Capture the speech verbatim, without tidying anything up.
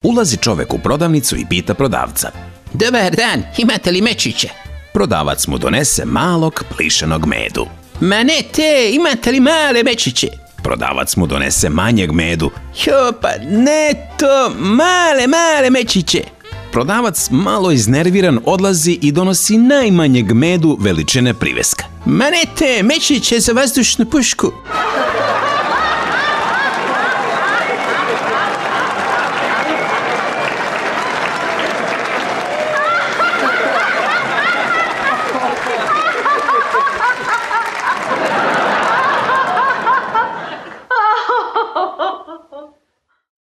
Ulazi čovek u prodavnicu i pita prodavca: Dobar dan, imate li mečiće? Prodavac mu donese malog plišenog medu. Ma ne te, imate li male mečiće? Prodavac mu donese manjeg medu. Jo, pa ne to, male, male mečiće. Prodavac malo iznerviran odlazi i donosi najmanjeg medu veličine priveska. Ma ne te, mečiće za vazdušnu pušku.